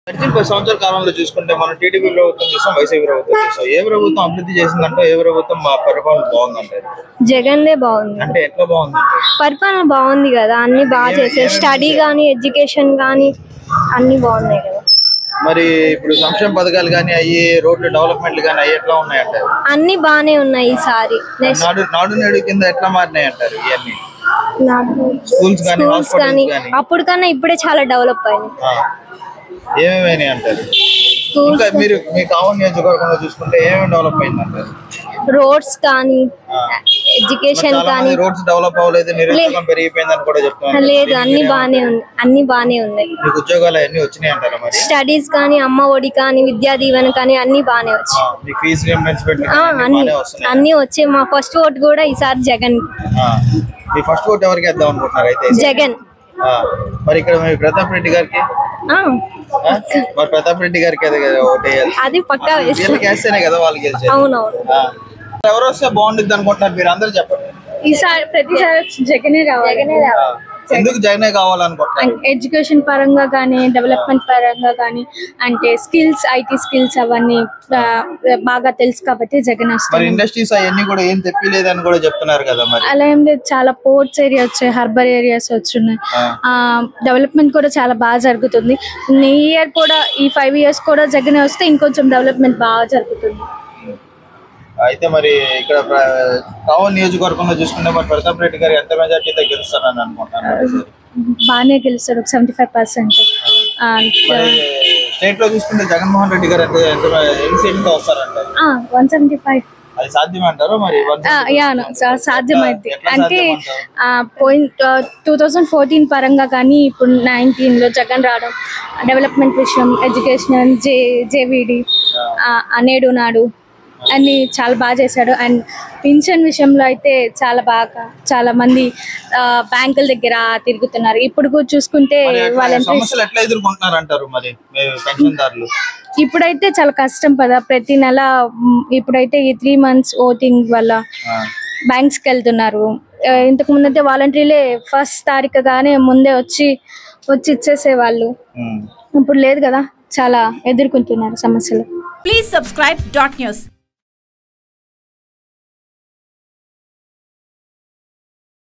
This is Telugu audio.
గడిచిన 10 సంవత్సరాల కాలంలో చూసుకుంటే మనం టీడీపీ ప్రభుత్వం చూసాం, వైసీపీ ప్రభుత్వం చూసాం. ఏ ప్రభుత్వం అభివృద్ధి చేసిందంటే ఏ ప్రభుత్వం మా పరిపాలన బాగుందంటే జగన్దే బాగుంది. అంటే ఎట్లా బాగుందంటే పరిపాలన బాగుంది కదా, అన్ని బాగా చేశారు. స్టడీ గానీ ఎడ్యుకేషన్ గానీ అన్ని బాగున్నాయి కదా. మరి ఇప్పుడు సంక్షేమ పథకాలు కానీ అయ్యి రోడ్లు డెవలప్మెంట్లు కానీ అయ్యి ఎట్లా ఉన్నాయంటే అన్ని బాగానే ఉన్నాయి. ఈసారి నాడు నేడు కింద ఎట్లా మారినాయి అంటారు ఇవన్నీ స్కూల్స్ కానీ అప్పుడు కన్నా ఇప్పుడే చాలా డెవలప్ అయినాయి. ఏమేమి అంటారు? ఇంకా మీరు మీ కావలి నియోజకవర్గంలో చూసుకుంటే ఏమేమి డెవలప్ అయింది అంటారు? రోడ్స్ కానీ ఎడ్యుకేషన్ కానీ రోడ్స్ డెవలప్ అవ్వలేదు, నిరుద్యోగం పెరిగిపోయిందని కూడా చెప్తున్నారు. లేదు, అన్ని బాగానే ఉన్నాయి. అన్ని బాగానే ఉన్నాయి. మీకు ఉద్యోగాలు అన్ని వచ్చినాయి అంటారా? మరి స్టడీస్ కానీ అమ్మ ఒడి కానీ విద్యా దీవెన కానీ అన్ని బాగానే వచ్చాయి. అన్ని వచ్చాయి. మా ఫస్ట్ ఓట్ కూడా ఈసారి జగన్. మీ ఫస్ట్ ఓట్ ఎవరికి వేద్దాం అనుకుంటున్నారు? అయితే జగన్. మరి ఇక్కడ మీ ప్రతాప్ రెడ్డి గారికి మరి ప్రతాప్ రెడ్డి గారికి అది పక్కా వేస్తేనే కదా వాళ్ళు గెలిచారు. అవునవును. ఎవరు వస్తే బాగుంటుంది అనుకుంటున్నారు మీరు? అందరూ చెప్పండి. ఈసారి ప్రతిసారి జగనే రావాలి. ఎందుకు జగనే కావాలనుకుంటున్నారు? ఎడ్యుకేషన్ పరంగా కానీ డెవలప్మెంట్ పరంగా కానీ అంటే స్కిల్స్, ఐటీ స్కిల్స్ అవన్నీ బాగా తెలుసు కాబట్టి జగన్ వస్తారు. మరి ఇండస్ట్రీస్ అవన్నీ కూడా ఏం తెప్పిలేదని కూడా చెప్తున్నారు కదా. మరి అలా ఏం లేదు, చాలా పోర్ట్స్ ఏరియా వచ్చాయి, హార్బర్ ఏరియాస్ వచ్చున్నాయి. డెవలప్మెంట్ కూడా చాలా బాగా జరుగుతుంది. ఈ ఇయర్ కూడా ఈ 5 years కూడా జగనే వస్తే ఇంకొంచెం డెవలప్మెంట్ బాగా జరుగుతుంది. అయితే మరి ఇక్కడ కావలి నియోజకవర్గంలో చూసుకుంటే మరి ప్రతాప్ రెడ్డి గారు ఎంత మెజార్టీతో గెలుస్తారని అనుకుంటున్నారు? బాగానే గెలుస్తారు, 75%. స్టేట్ లో చూసుకుంటే జగన్మోహన్ రెడ్డి గారు ఎన్ని సీట్లతో వస్తారంటారు? 175. అది సాధ్యమే అంటారు? మరి సాధ్యమైంది అంటే 2014 పరంగా కానీ ఇప్పుడు 19లో జగన్ రావడం, డెవలప్మెంట్ విషయం, ఎడ్యుకేషన్, జేవిడి, నేడు నాడు అన్ని చాలా బాగా చేశాడు. అండ్ పింఛన్ విషయంలో అయితే చాలా మంది బ్యాంకుల దగ్గర తిరుగుతున్నారు. ఇప్పుడు చూసుకుంటే ఇప్పుడైతే చాలా కష్టం కదా. ప్రతి నెల ఇప్పుడైతే ఈ 3 months ఓటింగ్ వల్ల బ్యాంక్స్ కి వెళ్తున్నారు. ఇంతకు ముందు అయితే వాలంటీర్లే 1st తారీఖు గానే ముందే వచ్చి ఇచ్చేసేవాళ్ళు. ఇప్పుడు లేదు కదా, చాలా ఎదుర్కొంటున్నారు సమస్యలు. Please subscribe .news.